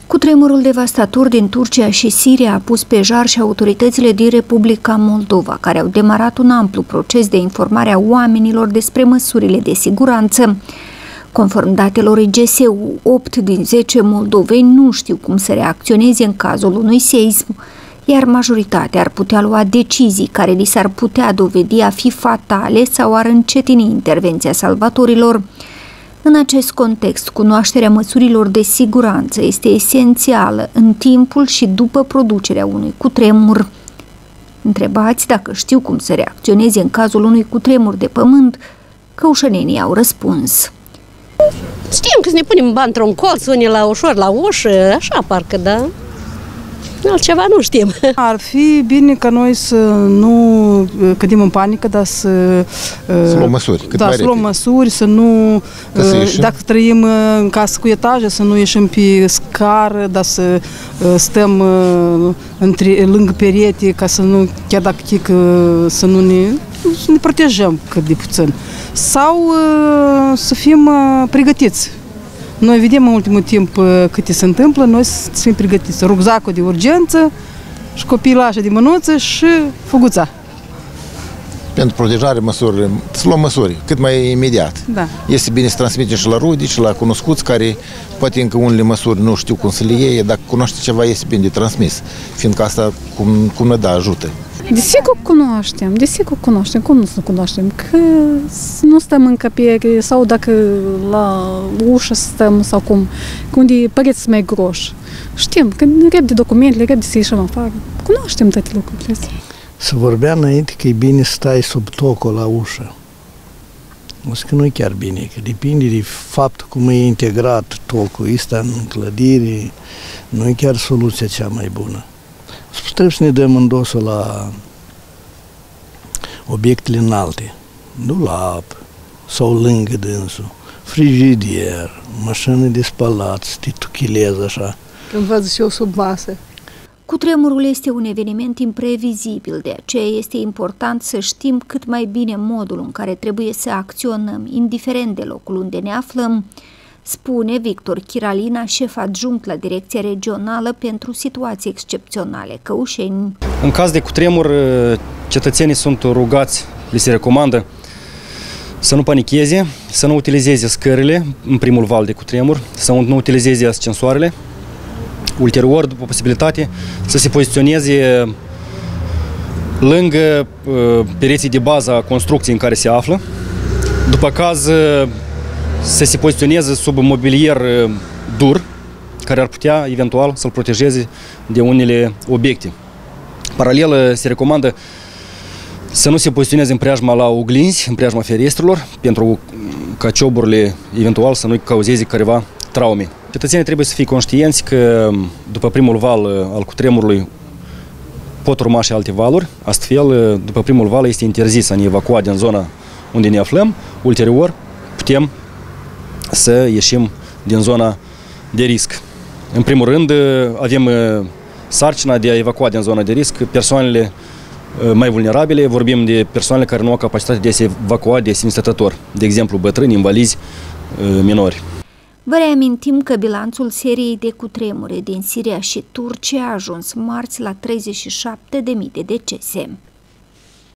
Cutremurul devastator din Turcia și Siria a pus pe jar și autoritățile din Republica Moldova, care au demarat un amplu proces de informare a oamenilor despre măsurile de siguranță. Conform datelor IGSU, 8 din 10 moldoveni nu știu cum să reacționeze în cazul unui seism, iar majoritatea ar putea lua decizii care li s-ar putea dovedi a fi fatale sau ar încetini intervenția salvatorilor. În acest context, cunoașterea măsurilor de siguranță este esențială în timpul și după producerea unui cutremur. Întrebați dacă știu cum să reacționeze în cazul unui cutremur de pământ, căușănenii au răspuns. Știm că să ne punem bani într-un colț, unii la ușor la ușă, așa parcă, da? Altceva nu știm. Ar fi bine ca noi să nu cădem în panică, dar să luăm măsuri. Să luăm măsuri, să nu, dacă trăim în casă cu etaje, să nu ieșim pe scară, dar să stăm lângă perete, ca să nu, chiar dacă să ne protejăm cât de puțin. Sau să fim pregătiți. Noi vedem în ultimul timp câte se întâmplă, noi să fim pregătiți. Rucsacul de urgență și copilașa de mânuță și fuguța. Pentru protejare, să luăm măsuri cât mai imediat. Da. Este bine să transmitem și la rude, și la cunoscuți, care poate încă unele măsuri nu știu cum să le iei, dacă cunoaște ceva, este bine de transmis, fiindcă asta, cum ne ajută. Desigur cunoaștem, cum nu să cunoaștem, că nu stăm în căpiere sau dacă la ușă stăm sau cum, unde păreți sunt mai groși. Știm că repede documentele, repede să ieșim afară, cunoaștem toate lucrurile astea. Se vorbea înainte că e bine să stai sub tocul la ușă. O să că nu e chiar bine, că depinde de faptul cum e integrat tocul ăsta în clădire, nu e chiar soluția cea mai bună. Trebuie să ne dăm îndosul la obiectele înalte, nu la apă sau lângă dânsul, frigidier, mașină de spălat, să te tuchilezi așa. Când văd și eu sub masă. Cutremurul este un eveniment imprevizibil, de aceea este important să știm cât mai bine modul în care trebuie să acționăm, indiferent de locul unde ne aflăm, spune Victor Chiralina, șef adjunct la Direcția Regională pentru Situații Excepționale, Căușeni. În caz de cutremur, cetățenii sunt rugați, li se recomandă să nu panicheze, să nu utilizeze scările în primul val de cutremur, să nu utilizeze ascensoarele, ulterior, după posibilitate, să se poziționeze lângă pereții de bază a construcției în care se află, după caz să se poziționeze sub mobilier dur, care ar putea eventual să-l protejeze de unele obiecte. Paralel, se recomandă să nu se poziționeze în preajma la oglinzi, în preajma ferestrelor, pentru ca cioburile eventual să nu cauzeze careva traume. Cetățenii trebuie să fie conștienți că după primul val al cutremurului pot urma și alte valuri, astfel după primul val este interzis să ne evacua din zona unde ne aflăm, ulterior putem să ieșim din zona de risc. În primul rând, avem sarcina de a evacua din zona de risc persoanele mai vulnerabile, vorbim de persoanele care nu au capacitatea de a se evacua de sine stătător, de exemplu bătrâni, invalizi, minori. Vă reamintim că bilanțul seriei de cutremure din Siria și Turcia a ajuns marți la 37.000 de decese.